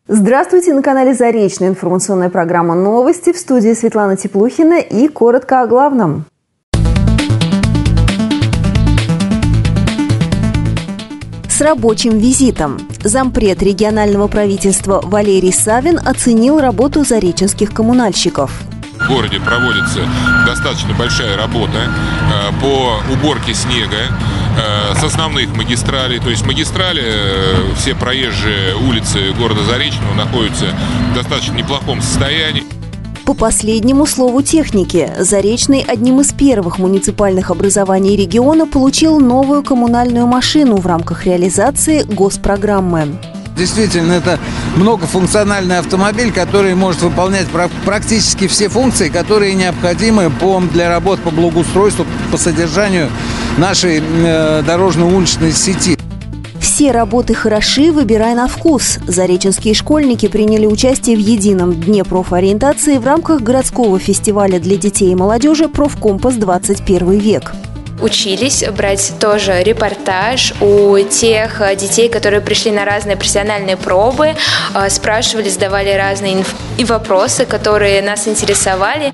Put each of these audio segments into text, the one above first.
Здравствуйте, на канале Заречная информационная программа «Новости», в студии Светлана Теплухина и коротко о главном. С рабочим визитом. Зампред регионального правительства Валерий Савин оценил работу зареченских коммунальщиков. В городе проводится достаточно большая работа по уборке снега с основных магистралей. То есть магистрали, все проезжие улицы города Заречного находятся в достаточно неплохом состоянии. По последнему слову техники, Заречный одним из первых муниципальных образований региона получил новую коммунальную машину в рамках реализации госпрограммы. Действительно, это многофункциональный автомобиль, который может выполнять практически все функции, которые необходимы для работ по благоустройству, по содержанию нашей дорожно-уличной сети. Все работы хороши, выбирай на вкус. Зареченские школьники приняли участие в едином дне профориентации в рамках городского фестиваля для детей и молодежи «Профкомпас 21 век». Учились брать тоже репортаж у тех детей, которые пришли на разные профессиональные пробы, спрашивали, задавали разные вопросы, которые нас интересовали.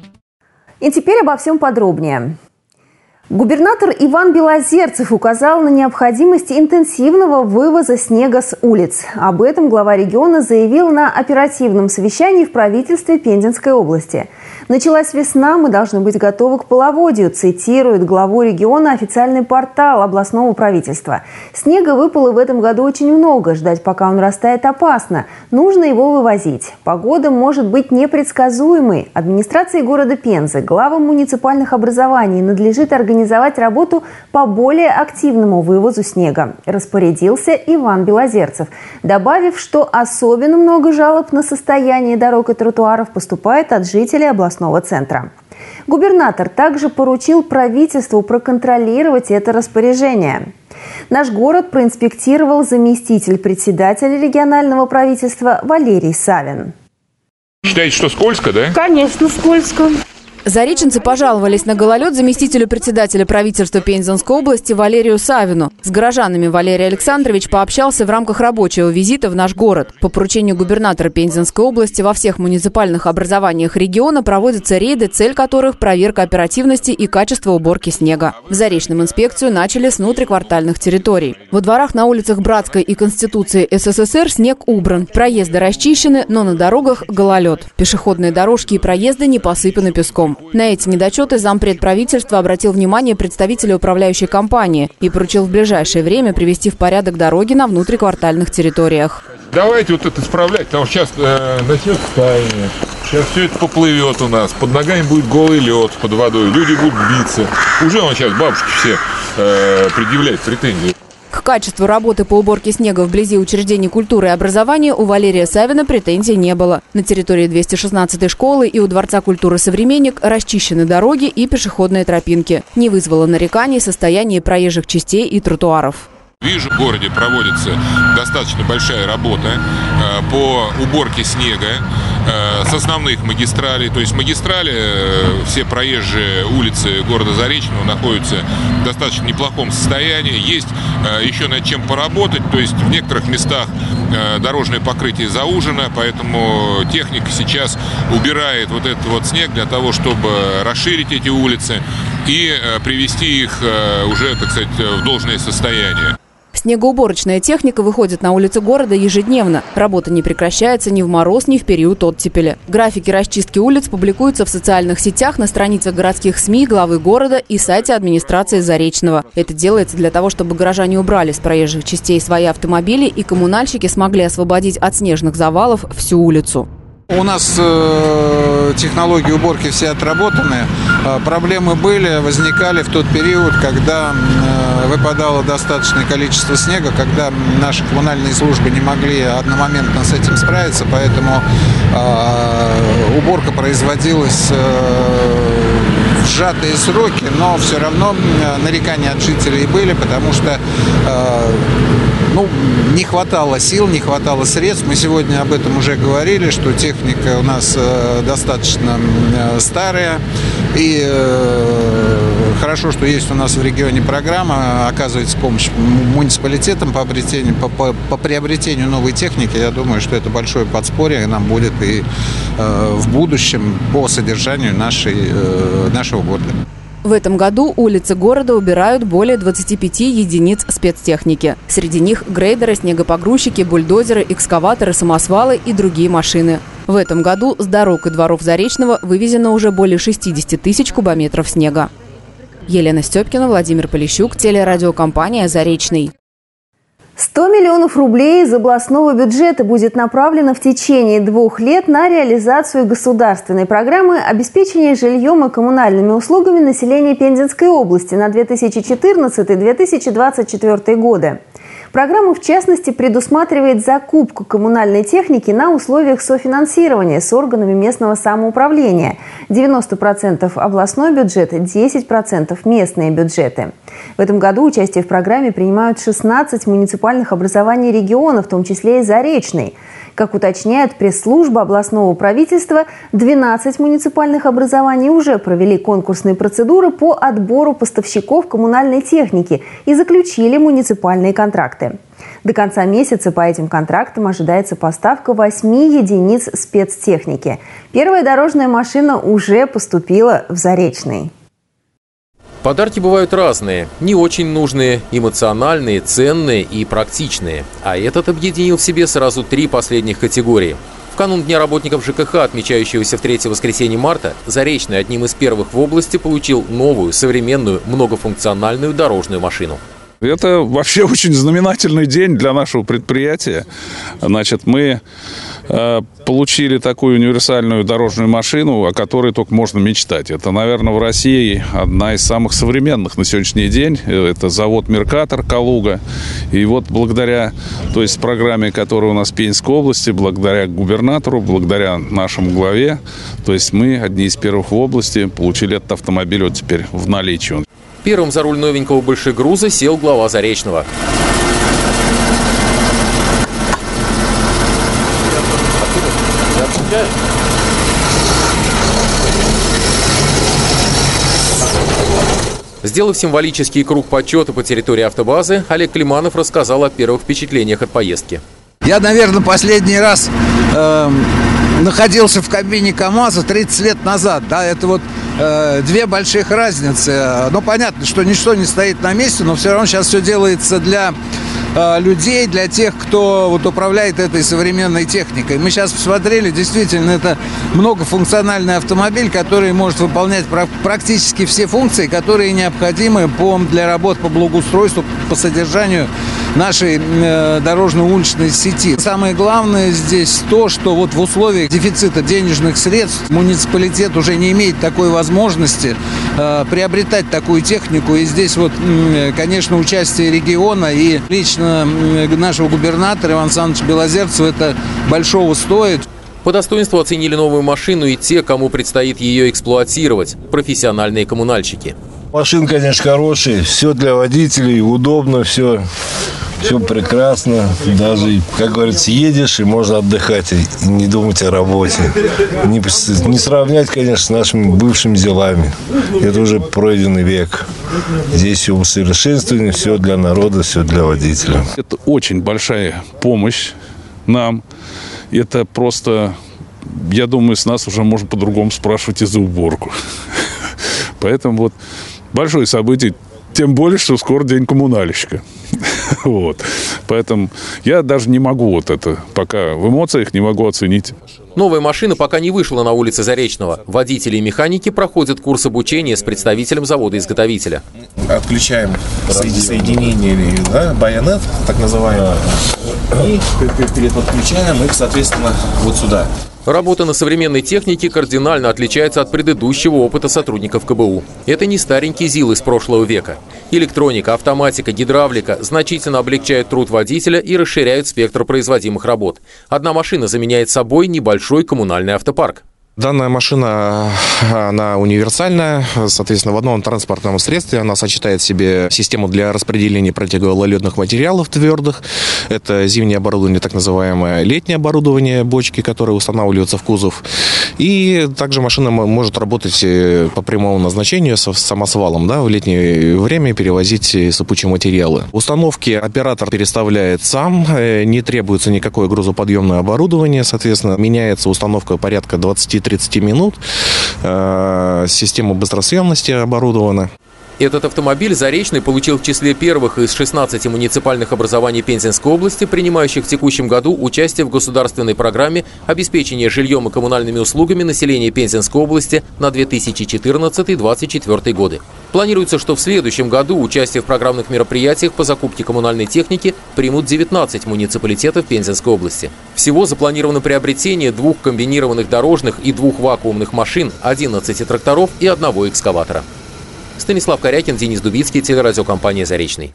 И теперь обо всем подробнее. Губернатор Иван Белозерцев указал на необходимость интенсивного вывоза снега с улиц. Об этом глава региона заявил на оперативном совещании в правительстве Пензенской области. «Началась весна, мы должны быть готовы к половодью», цитирует главу региона официальный портал областного правительства. «Снега выпало в этом году очень много, ждать, пока он растает, опасно. Нужно его вывозить. Погода может быть непредсказуемой. Администрации города Пензы, главам муниципальных образований надлежит организовать работу по более активному вывозу снега», распорядился Иван Белозерцев, добавив, что особенно много жалоб на состояние дорог и тротуаров поступает от жителей областного центра. Губернатор также поручил правительству проконтролировать это распоряжение. Наш город проинспектировал заместитель председателя регионального правительства Валерий Савин. Считаете, что скользко, да? Конечно, скользко. Зареченцы пожаловались на гололед заместителю председателя правительства Пензенской области Валерию Савину. С горожанами Валерий Александрович пообщался в рамках рабочего визита в наш город. По поручению губернатора Пензенской области во всех муниципальных образованиях региона проводятся рейды, цель которых – проверка оперативности и качества уборки снега. В Заречном инспекцию начали с внутриквартальных территорий. Во дворах на улицах Братской и Конституции СССР снег убран, проезды расчищены, но на дорогах гололед. Пешеходные дорожки и проезды не посыпаны песком. На эти недочеты зампред правительства обратил внимание представителя управляющей компании и поручил в ближайшее время привести в порядок дороги на внутриквартальных территориях. Давайте вот это исправлять, потому что сейчас начнется таяние. Сейчас все это поплывет у нас, под ногами будет голый лед под водой, люди будут биться. Уже он сейчас, бабушки все предъявляют претензии. К качеству работы по уборке снега вблизи учреждений культуры и образования у Валерия Савина претензий не было. На территории 216-й школы и у Дворца культуры «Современник» расчищены дороги и пешеходные тропинки. Не вызвало нареканий состояние проезжих частей и тротуаров. Вижу, в городе проводится достаточно большая работа по уборке снега с основных магистралей. То есть магистрали, все проезжие улицы города Заречного находятся в достаточно неплохом состоянии. Есть еще над чем поработать. То есть в некоторых местах дорожное покрытие заужено, поэтому техника сейчас убирает вот этот вот снег для того, чтобы расширить эти улицы и привести их уже, так сказать, в должное состояние. Снегоуборочная техника выходит на улицы города ежедневно. Работа не прекращается ни в мороз, ни в период оттепели. Графики расчистки улиц публикуются в социальных сетях, на страницах городских СМИ, главы города и сайте администрации Заречного. Это делается для того, чтобы горожане убрали с проезжих частей свои автомобили и коммунальщики смогли освободить от снежных завалов всю улицу. У нас технологии уборки все отработаны. Проблемы возникали в тот период, когда выпадало достаточное количество снега, когда наши коммунальные службы не могли одномоментно с этим справиться, поэтому уборка производилась в сжатые сроки, но все равно нарекания от жителей были, потому что не хватало сил, не хватало средств. Мы сегодня об этом уже говорили, что техника у нас достаточно старая. И Хорошо, что есть у нас в регионе программа, оказывается помощь муниципалитетам по приобретению новой техники. Я думаю, что это большое подспорье нам будет и в будущем по содержанию нашего города. В этом году улицы города убирают более 25 единиц спецтехники. Среди них грейдеры, снегопогрузчики, бульдозеры, экскаваторы, самосвалы и другие машины. В этом году с дорог и дворов Заречного вывезено уже более 60 тысяч кубометров снега. Елена Степкина, Владимир Полищук, телерадиокомпания «Заречный». 100 миллионов рублей из областного бюджета будет направлено в течение 2 лет на реализацию государственной программы обеспечения жильем и коммунальными услугами населения Пензенской области на 2014-2024 годы. Программа, в частности, предусматривает закупку коммунальной техники на условиях софинансирования с органами местного самоуправления. 90% областной бюджет, 10% местные бюджеты. В этом году участие в программе принимают 16 муниципальных образований региона, в том числе и Заречный. Как уточняет пресс-служба областного правительства, 12 муниципальных образований уже провели конкурсные процедуры по отбору поставщиков коммунальной техники и заключили муниципальные контракты. До конца месяца по этим контрактам ожидается поставка 8 единиц спецтехники. Первая дорожная машина уже поступила в Заречный. Подарки бывают разные, не очень нужные, эмоциональные, ценные и практичные. А этот объединил в себе сразу 3 последних категории. В канун Дня работников ЖКХ, отмечающегося в 3 воскресенье марта, Заречный одним из первых в области получил новую, современную, многофункциональную дорожную машину. Это вообще очень знаменательный день для нашего предприятия. Значит, мы получили такую универсальную дорожную машину, о которой только можно мечтать. Это, наверное, в России одна из самых современных на сегодняшний день. Это завод «Меркатор» Калуга. И вот благодаря программе, которая у нас в Пензенской области, благодаря губернатору, благодаря нашему главе, мы одни из первых в области получили этот автомобиль вот теперь в наличии. Первым за руль новенького большегруза сел глава Заречного. Сделав символический круг почета по территории автобазы, Олег Климанов рассказал о первых впечатлениях от поездки. Я, наверное, последний раз находился в кабине КАМАЗа 30 лет назад. Да, это вот 2 больших разницы. Ну, понятно, что ничто не стоит на месте, но все равно сейчас все делается для людей, для тех, кто управляет этой современной техникой. Мы сейчас посмотрели, действительно, это многофункциональный автомобиль, который может выполнять практически все функции, которые необходимы для работ по благоустройству, по содержанию нашей дорожно-уличной сети. Самое главное здесь то, что вот в условиях дефицита денежных средств муниципалитет уже не имеет такой возможности приобретать такую технику. И здесь конечно, участие региона и лично нашего губернатора Ивана Александровича Белозерцева это большого стоит. По достоинству оценили новую машину и те, кому предстоит ее эксплуатировать – профессиональные коммунальщики. Машина, конечно, хорошая, все для водителей, удобно, все прекрасно. Даже, как говорится, едешь и можно отдыхать и не думать о работе. Не сравнять, конечно, с нашими бывшими делами. Это уже пройденный век. Здесь все усовершенствовано, все для народа, все для водителя. Это очень большая помощь нам. Это просто, я думаю, с нас уже можно по-другому спрашивать и за уборку. Поэтому большое событие. Тем более, что скоро день коммунальщика. Поэтому я даже не могу это, пока в эмоциях не могу оценить. Новая машина пока не вышла на улице Заречного. Водители и механики проходят курс обучения с представителем завода-изготовителя. Отключаем соединение, байонет, так называемый, и переподключаем их, соответственно, вот сюда. Работа на современной технике кардинально отличается от предыдущего опыта сотрудников КБУ. Это не старенький ЗИЛ из прошлого века. Электроника, автоматика, гидравлика значительно облегчают труд водителя и расширяют спектр производимых работ. Одна машина заменяет собой небольшой коммунальный автопарк. Данная машина, она универсальная, соответственно, в одном транспортном средстве она сочетает в себе систему для распределения противоледных материалов твердых. Это зимнее оборудование, так называемое летнее оборудование, бочки, которые устанавливаются в кузов. И также машина может работать по прямому назначению с самосвалом, да, в летнее время перевозить сыпучие материалы. Установки оператор переставляет сам, не требуется никакое грузоподъемное оборудование, соответственно, меняется установка порядка 20-30 минут, система быстросъемности оборудована. Этот автомобиль Заречный получил в числе первых из 16 муниципальных образований Пензенской области, принимающих в текущем году участие в государственной программе обеспечения жильем и коммунальными услугами населения Пензенской области на 2014-2024 годы. Планируется, что в следующем году участие в программных мероприятиях по закупке коммунальной техники примут 19 муниципалитетов Пензенской области. Всего запланировано приобретение 2 комбинированных дорожных и 2 вакуумных машин, 11 тракторов и 1 экскаватора. Станислав Корякин, Денис Дубицкий, телерадиокомпания «Заречный».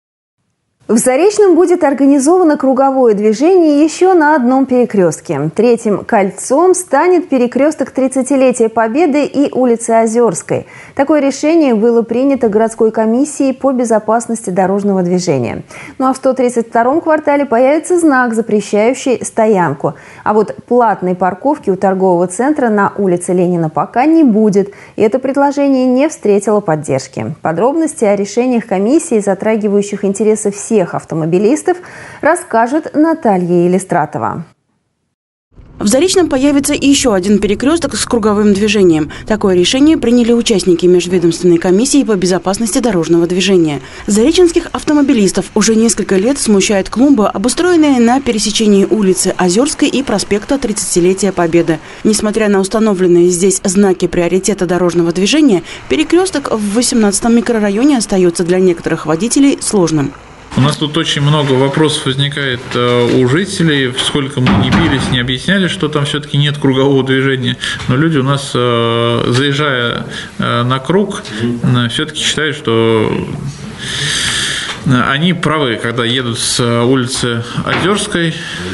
В Заречном будет организовано круговое движение еще на одном перекрестке. Третьим кольцом станет перекресток 30-летия Победы и улицы Озерской. Такое решение было принято городской комиссией по безопасности дорожного движения. Ну а в 132-м квартале появится знак, запрещающий стоянку. А вот платной парковки у торгового центра на улице Ленина пока не будет. И это предложение не встретило поддержки. Подробности о решениях комиссии, затрагивающих интересы всех автомобилистов, расскажет Наталья Елистратова. В Заречном появится еще один перекресток с круговым движением. Такое решение приняли участники межведомственной комиссии по безопасности дорожного движения. Зареченских автомобилистов уже несколько лет смущают клумбы, обустроенные на пересечении улицы Озерской и проспекта 30-летия Победы. Несмотря на установленные здесь знаки приоритета дорожного движения, перекресток в 18-м микрорайоне остается для некоторых водителей сложным. У нас тут очень много вопросов возникает у жителей, сколько мы не бились, не объясняли, что там все-таки нет кругового движения, но люди у нас, заезжая на круг, все-таки считают, что они правы, когда едут с улицы Озерской.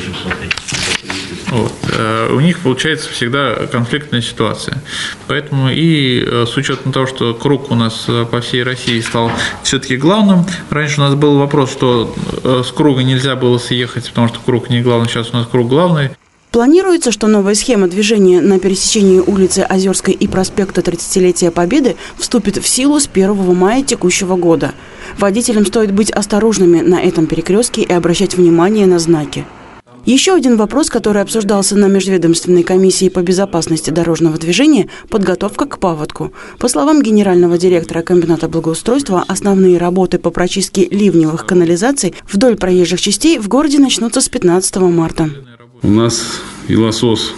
Вот. У них получается всегда конфликтная ситуация. Поэтому и с учетом того, что круг у нас по всей России стал все-таки главным. Раньше у нас был вопрос, что с круга нельзя было съехать, потому что круг не главный, сейчас у нас круг главный. Планируется, что новая схема движения на пересечении улицы Озерской и проспекта 30-летия Победы вступит в силу с 1 мая текущего года. Водителям стоит быть осторожными на этом перекрестке и обращать внимание на знаки. Еще один вопрос, который обсуждался на межведомственной комиссии по безопасности дорожного движения – подготовка к паводку. По словам генерального директора комбината благоустройства, основные работы по прочистке ливневых канализаций вдоль проезжих частей в городе начнутся с 15 марта. У нас пилосос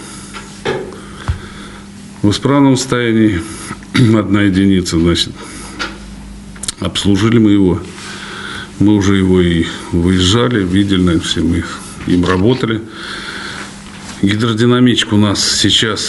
в исправном состоянии, 1 единица, значит, обслужили мы его. Мы уже его и выезжали, видели, все мы им работали. Гидродинамичка у нас сейчас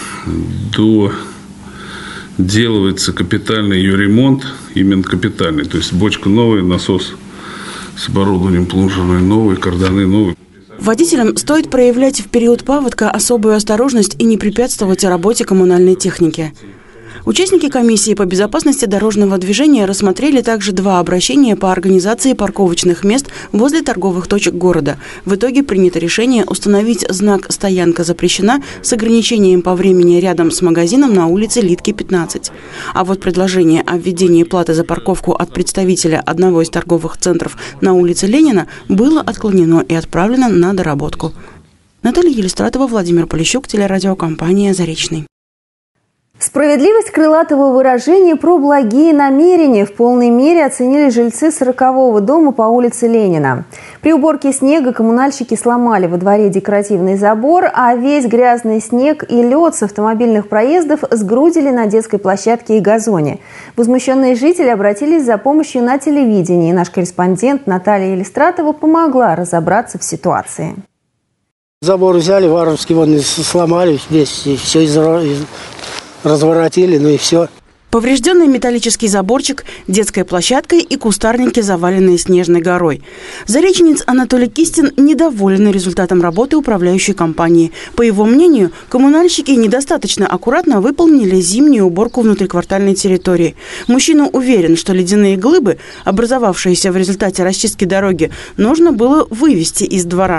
доделывается капитальный ее ремонт, именно капитальный, то есть бочка новая, насос с оборудованием плунжерной новый, карданы новые. Водителям стоит проявлять в период паводка особую осторожность и не препятствовать работе коммунальной техники. Участники комиссии по безопасности дорожного движения рассмотрели также 2 обращения по организации парковочных мест возле торговых точек города. В итоге принято решение установить знак «Стоянка запрещена» с ограничением по времени рядом с магазином на улице Литки, 15. А вот предложение о введении платы за парковку от представителя одного из торговых центров на улице Ленина было отклонено и отправлено на доработку. Наталья Елистратова, Владимир Полищук, телерадиокомпания «Заречный». Справедливость крылатого выражения про благие намерения в полной мере оценили жильцы 40-го дома по улице Ленина. При уборке снега коммунальщики сломали во дворе декоративный забор, а весь грязный снег и лед с автомобильных проездов сгрудили на детской площадке и газоне. Возмущенные жители обратились за помощью на телевидение, и наш корреспондент Наталья Елистратова помогла разобраться в ситуации. Забор взяли, варварски вон сломали, весь, и все разворотили, ну и все. Поврежденный металлический заборчик, детская площадка и кустарники, заваленные снежной горой. Зареченец Анатолий Кистин недоволен результатом работы управляющей компании. По его мнению, коммунальщики недостаточно аккуратно выполнили зимнюю уборку внутриквартальной территории. Мужчина уверен, что ледяные глыбы, образовавшиеся в результате расчистки дороги, нужно было вывести из двора.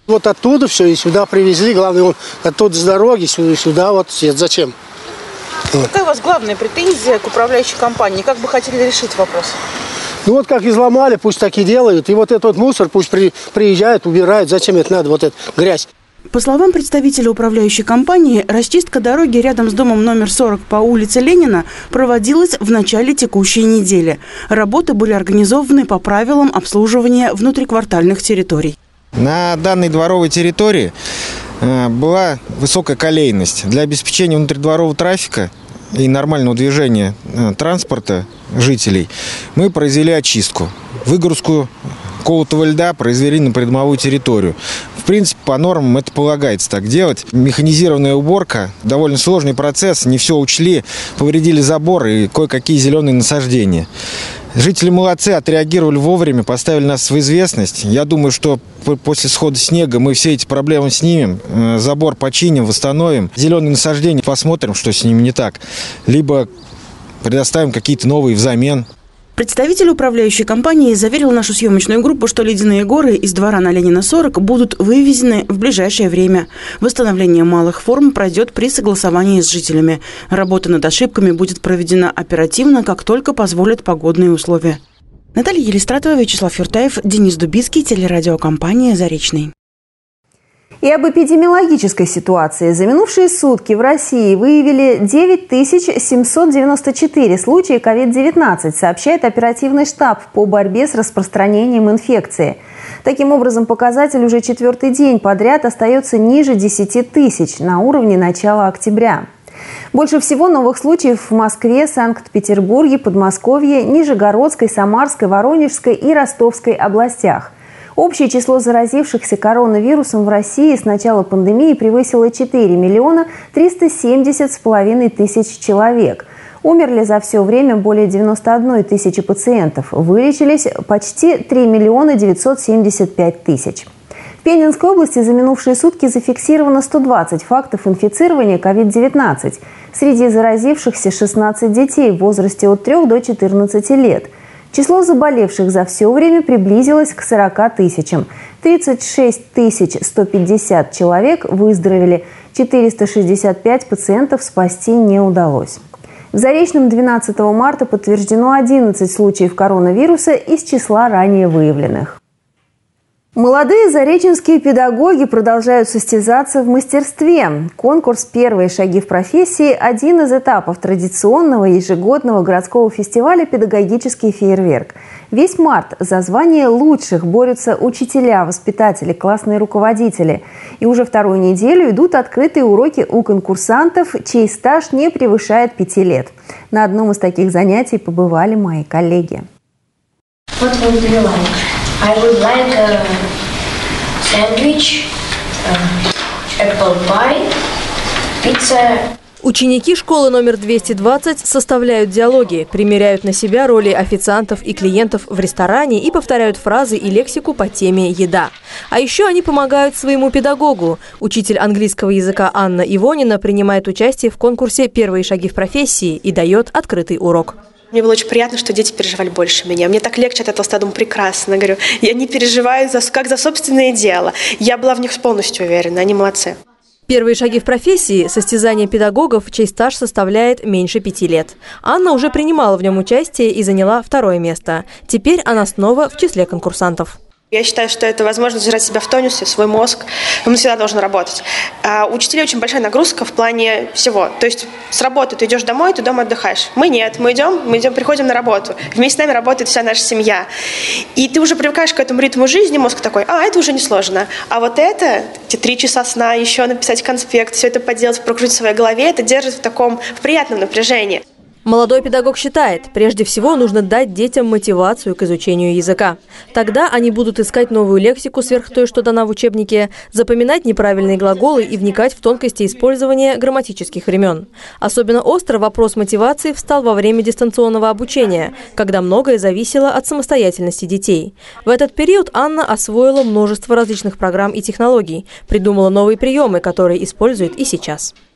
Вот оттуда все и сюда привезли. Главное, он оттуда с дороги сюда вот. Зачем? Какая у вас главная претензия к управляющей компании? Как бы хотели решить вопрос? Ну вот как изломали, пусть так и делают. И вот этот мусор пусть приезжает, убирает. Зачем это надо, вот эта грязь? По словам представителя управляющей компании, расчистка дороги рядом с домом номер 40 по улице Ленина проводилась в начале текущей недели. Работы были организованы по правилам обслуживания внутриквартальных территорий. На данной дворовой территории была высокая колейность. Для обеспечения внутридворового трафика и нормального движения транспорта жителей мы произвели очистку. Выгрузку колотого льда произвели на придомовую территорию. В принципе, по нормам это полагается так делать. Механизированная уборка – довольно сложный процесс. Не все учли, повредили забор и кое-какие зеленые насаждения. Жители молодцы, отреагировали вовремя, поставили нас в известность. Я думаю, что после схода снега мы все эти проблемы снимем, забор починим, восстановим. Зеленые насаждения посмотрим, что с ними не так. Либо предоставим какие-то новые взамен. Представитель управляющей компании заверил нашу съемочную группу, что ледяные горы из двора на Ленина 40 будут вывезены в ближайшее время. Восстановление малых форм пройдет при согласовании с жителями. Работа над ошибками будет проведена оперативно, как только позволят погодные условия. Наталья Елистратова, Вячеслав Юртаев, Денис Дубицкий, телерадиокомпания «Заречный». И об эпидемиологической ситуации. За минувшие сутки в России выявили 9794 случая COVID-19, сообщает оперативный штаб по борьбе с распространением инфекции. Таким образом, показатель уже 4-й день подряд остается ниже 10 тысяч на уровне начала октября. Больше всего новых случаев в Москве, Санкт-Петербурге, Подмосковье, Нижегородской, Самарской, Воронежской и Ростовской областях. Общее число заразившихся коронавирусом в России с начала пандемии превысило 4 миллиона 370,5 тысяч человек. Умерли за все время более 91 тысячи пациентов. Вылечились почти 3 миллиона 975 тысяч. В Пензенской области за минувшие сутки зафиксировано 120 фактов инфицирования COVID-19. Среди заразившихся 16 детей в возрасте от 3 до 14 лет. Число заболевших за все время приблизилось к 40 тысячам. 36 150 человек выздоровели, 465 пациентов спасти не удалось. В Заречном 12 марта подтверждено 11 случаев коронавируса из числа ранее выявленных. Молодые зареченские педагоги продолжают состязаться в мастерстве. Конкурс «Первые шаги в профессии» – один из этапов традиционного ежегодного городского фестиваля «Педагогический фейерверк». Весь март за звание лучших борются учителя, воспитатели, классные руководители. И уже вторую неделю идут открытые уроки у конкурсантов, чей стаж не превышает 5 лет. На одном из таких занятий побывали мои коллеги. What would you like? I would like a sandwich, apple pie, pizza. Ученики школы номер 220 составляют диалоги, примеряют на себя роли официантов и клиентов в ресторане и повторяют фразы и лексику по теме «еда». А еще они помогают своему педагогу. Учитель английского языка Анна Ивонина принимает участие в конкурсе «Первые шаги в профессии» и дает открытый урок. Мне было очень приятно, что дети переживали больше меня. Мне так легче от этого стало, думаю, прекрасно. Говорю, я не переживаю как за собственное дело. Я была в них полностью уверена, они молодцы. Первые шаги в профессии – состязание педагогов, чей стаж составляет меньше 5 лет. Анна уже принимала в нем участие и заняла 2-е место. Теперь она снова в числе конкурсантов. Я считаю, что это возможность держать себя в тонусе, свой мозг. Он всегда должен работать. А у учителей очень большая нагрузка в плане всего. То есть с работы ты идешь домой, ты дома отдыхаешь. Мы нет, мы идем, приходим на работу. Вместе с нами работает вся наша семья. И ты уже привыкаешь к этому ритму жизни, мозг такой, это уже несложно. А вот это, эти 3 часа сна, еще написать конспект, все это поделать, прокрутить в своей голове, это держит в приятном напряжении. Молодой педагог считает, прежде всего нужно дать детям мотивацию к изучению языка. Тогда они будут искать новую лексику сверх той, что дана в учебнике, запоминать неправильные глаголы и вникать в тонкости использования грамматических времен. Особенно остро вопрос мотивации встал во время дистанционного обучения, когда многое зависело от самостоятельности детей. В этот период Анна освоила множество различных программ и технологий, придумала новые приемы, которые использует и сейчас.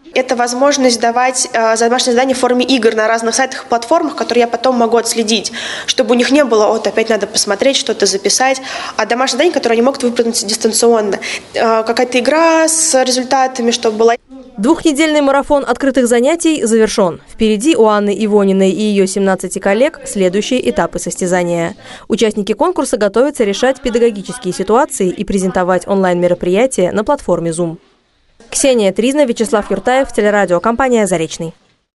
Это возможность давать домашние задания в форме игр на разных сайтах и платформах, которые я потом могу отследить, чтобы у них не было, опять надо посмотреть, что-то записать, а домашние задания, которые они могут выполнить дистанционно. Какая-то игра с результатами, чтобы была. Двухнедельный марафон открытых занятий завершен. Впереди у Анны Ивониной и ее 17 коллег следующие этапы состязания. Участники конкурса готовятся решать педагогические ситуации и презентовать онлайн-мероприятия на платформе Zoom. Ксения Тризна, Вячеслав Юртаев, телерадиокомпания «Заречный».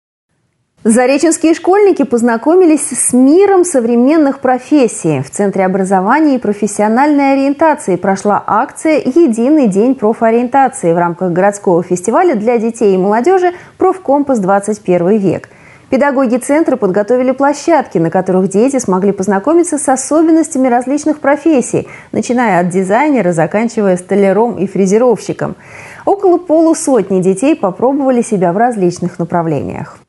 Зареченские школьники познакомились с миром современных профессий. В Центре образования и профессиональной ориентации прошла акция «Единый день профориентации» в рамках городского фестиваля для детей и молодежи «Профкомпас 21 век». Педагоги центра подготовили площадки, на которых дети смогли познакомиться с особенностями различных профессий, начиная от дизайнера, заканчивая столяром и фрезеровщиком. Около полусотни детей попробовали себя в различных направлениях.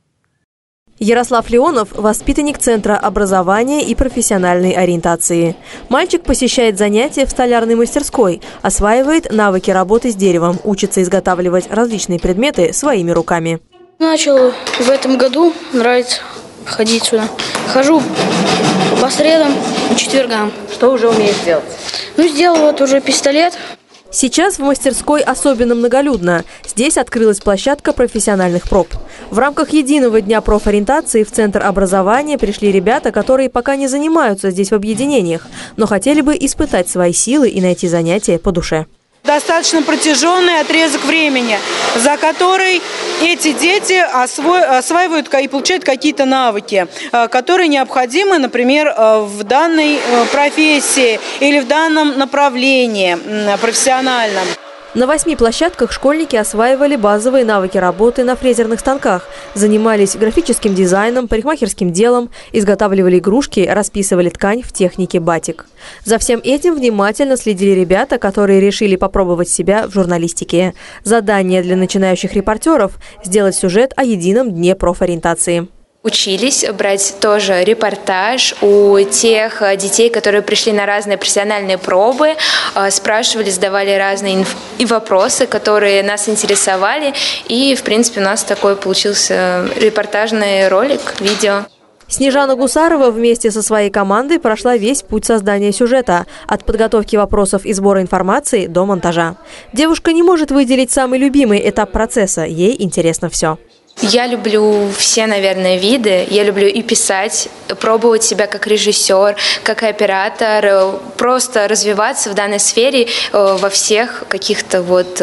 Ярослав Леонов – воспитанник Центра образования и профессиональной ориентации. Мальчик посещает занятия в столярной мастерской, осваивает навыки работы с деревом, учится изготавливать различные предметы своими руками. Начал в этом году, нравится ходить сюда. Хожу по средам и четвергам. Что уже умеешь делать? Сделал вот уже пистолет. Сейчас в мастерской особенно многолюдно. Здесь открылась площадка профессиональных проб. В рамках единого дня профориентации в Центр образования пришли ребята, которые пока не занимаются здесь в объединениях, но хотели бы испытать свои силы и найти занятия по душе. Достаточно протяженный отрезок времени, за который эти дети осваивают и получают какие-то навыки, которые необходимы, например, в данной профессии или в данном направлении профессиональном. На 8 площадках школьники осваивали базовые навыки работы на фрезерных станках, занимались графическим дизайном, парикмахерским делом, изготавливали игрушки, расписывали ткань в технике батик. За всем этим внимательно следили ребята, которые решили попробовать себя в журналистике. Задание для начинающих репортеров – сделать сюжет о едином дне профориентации. Учились брать тоже репортаж у тех детей, которые пришли на разные профессиональные пробы, спрашивали, задавали разные вопросы, которые нас интересовали. И, в принципе, у нас такой получился репортажный ролик, видео. Снежана Гусарова вместе со своей командой прошла весь путь создания сюжета – от подготовки вопросов и сбора информации до монтажа. Девушка не может выделить самый любимый этап процесса, ей интересно все. Я люблю все, наверное, виды. Я люблю и писать, пробовать себя как режиссер, как оператор, просто развиваться в данной сфере во всех каких-то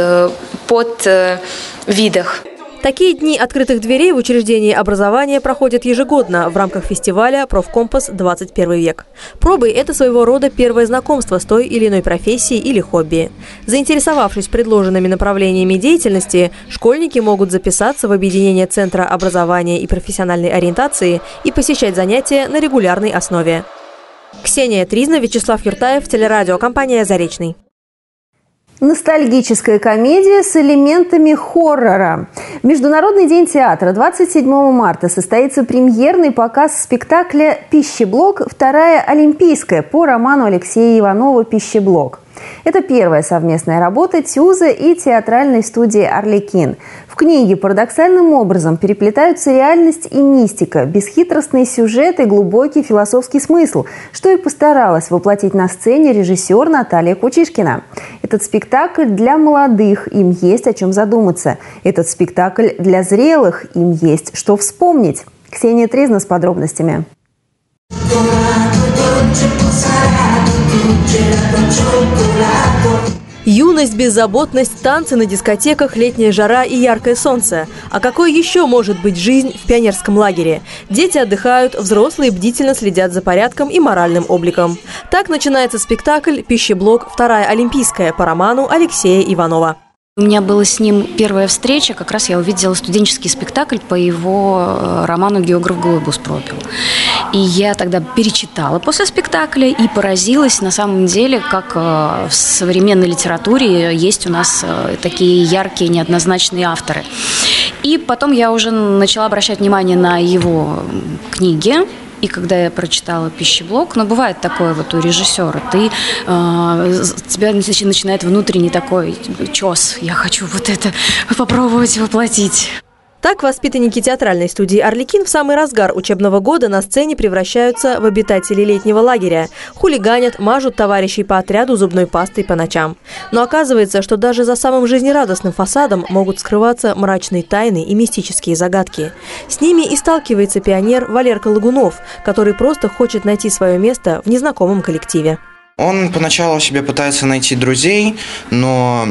подвидах. Такие дни открытых дверей в учреждении образования проходят ежегодно в рамках фестиваля «Профкомпас 21 век». Пробы – это своего рода первое знакомство с той или иной профессией или хобби. Заинтересовавшись предложенными направлениями деятельности, школьники могут записаться в объединение Центра образования и профессиональной ориентации и посещать занятия на регулярной основе. Ксения Тризна, Вячеслав Юртаев, телерадиокомпания «Заречный». Ностальгическая комедия с элементами хоррора. В Международный день театра 27 марта состоится премьерный показ спектакля «Пищеблок. Вторая олимпийская» по роману Алексея Иванова «Пищеблок». Это первая совместная работа ТЮЗа и театральной студии «Арлекин». В книге парадоксальным образом переплетаются реальность и мистика, бесхитростный сюжет и глубокий философский смысл, что и постаралась воплотить на сцене режиссер Наталья Кучишкина. Этот спектакль для молодых, им есть о чем задуматься. Этот спектакль для зрелых, им есть что вспомнить. Ксения Тризна с подробностями. Юность, беззаботность, танцы на дискотеках, летняя жара и яркое солнце. А какой еще может быть жизнь в пионерском лагере? Дети отдыхают, взрослые бдительно следят за порядком и моральным обликом. Так начинается спектакль «Пищеблок. Вторая олимпийская» по роману Алексея Иванова. У меня была с ним первая встреча, как раз я увидела студенческий спектакль по его роману «Географ Глобус пропил». И я тогда перечитала после спектакля и поразилась, на самом деле, как в современной литературе есть у нас такие яркие, неоднозначные авторы. И потом я уже начала обращать внимание на его книги, И когда я прочитала «Пищеблок», бывает такое вот у режиссера, тебя начинает внутренний такой чёс. Я хочу вот это попробовать воплотить. Так воспитанники театральной студии «Арлекин» в самый разгар учебного года на сцене превращаются в обитателей летнего лагеря. Хулиганят, мажут товарищей по отряду зубной пастой по ночам. Но оказывается, что даже за самым жизнерадостным фасадом могут скрываться мрачные тайны и мистические загадки. С ними и сталкивается пионер Валерка Лагунов, который просто хочет найти свое место в незнакомом коллективе. Он поначалу себе пытается найти друзей, но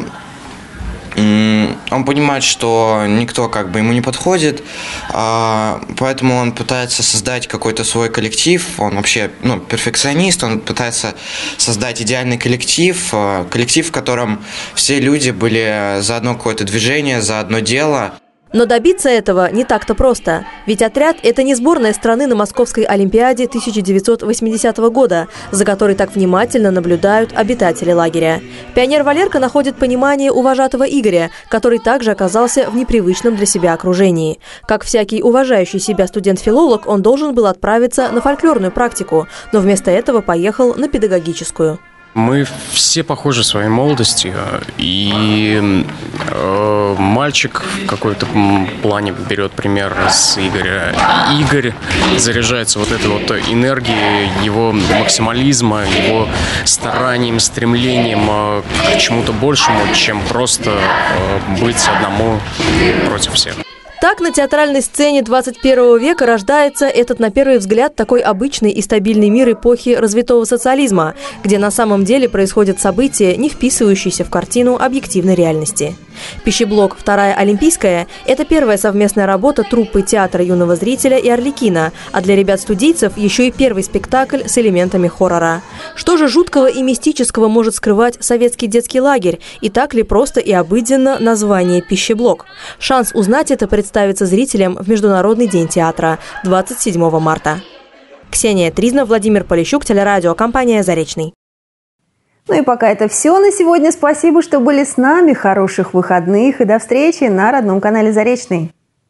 он понимает, что никто ему не подходит, поэтому он пытается создать какой-то свой коллектив. Он вообще перфекционист, он пытается создать идеальный коллектив, в котором все люди были за одно какое-то движение, за одно дело. Но добиться этого не так-то просто. Ведь отряд – это не сборная страны на Московской Олимпиаде 1980 года, за которой так внимательно наблюдают обитатели лагеря. Пионер Валерка находит понимание у вожатого Игоря, который также оказался в непривычном для себя окружении. Как всякий уважающий себя студент-филолог, он должен был отправиться на фольклорную практику, но вместо этого поехал на педагогическую. Мы все похожи своей молодостью, и мальчик в какой-то плане берет пример с Игоря. Игорь заряжается вот этой вот энергией, его максимализма, его старанием, стремлением к чему-то большему, чем просто быть одному против всех. Так на театральной сцене 21 века рождается этот, на первый взгляд, такой обычный и стабильный мир эпохи развитого социализма, где на самом деле происходят события, не вписывающиеся в картину объективной реальности. «Пищеблок. Вторая Олимпийская» – это первая совместная работа труппы театра юного зрителя и «Арлекина», а для ребят-студийцев еще и первый спектакль с элементами хоррора. Что же жуткого и мистического может скрывать советский детский лагерь? И так ли просто и обыденно название «Пищеблок»? Шанс узнать это представится зрителям в Международный день театра 27 марта. Ксения Тризна, Владимир Полищук, телерадиокомпания «Заречный». Ну и пока это все на сегодня. Спасибо, что были с нами. Хороших выходных и до встречи на родном канале «Заречный».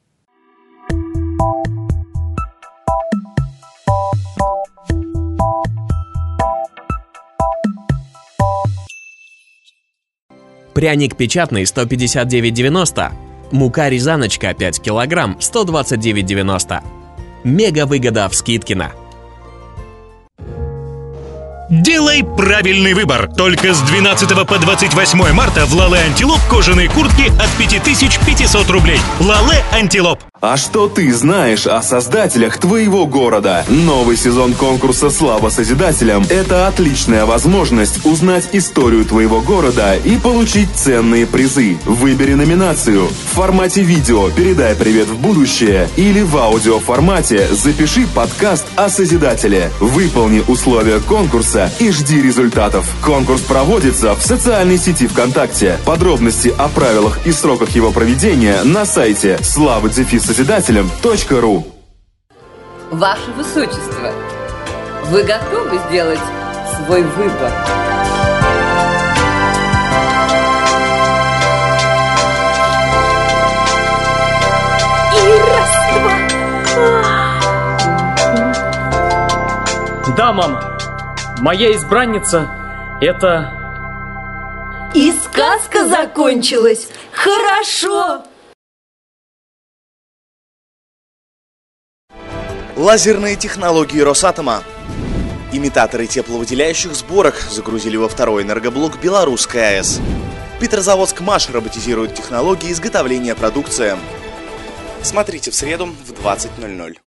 Пряник печатный 159,90. Мука Рязаночка 5 килограмм 129,90. Мега выгода в Скидкино. Делай правильный выбор. Только с 12 по 28 марта в Лале Антилоп кожаные куртки от 5500 рублей. Лале Антилоп. А что ты знаешь о создателях твоего города? Новый сезон конкурса «Слава Созидателям» – это отличная возможность узнать историю твоего города и получить ценные призы. Выбери номинацию. В формате видео передай привет в будущее или в аудиоформате запиши подкаст о Созидателе. Выполни условия конкурса и жди результатов. Конкурс проводится в социальной сети ВКонтакте. Подробности о правилах и сроках его проведения на сайте slava-созидателям.ру. Ваше Высочество, вы готовы сделать свой выбор? И раз, два. Да, мама. Моя избранница – это… И сказка закончилась. Хорошо. Лазерные технологии Росатома. Имитаторы тепловыделяющих сборок загрузили во второй энергоблок Белорусской АЭС. Петрозаводск МАШ роботизирует технологии изготовления продукции. Смотрите в среду в 20:00.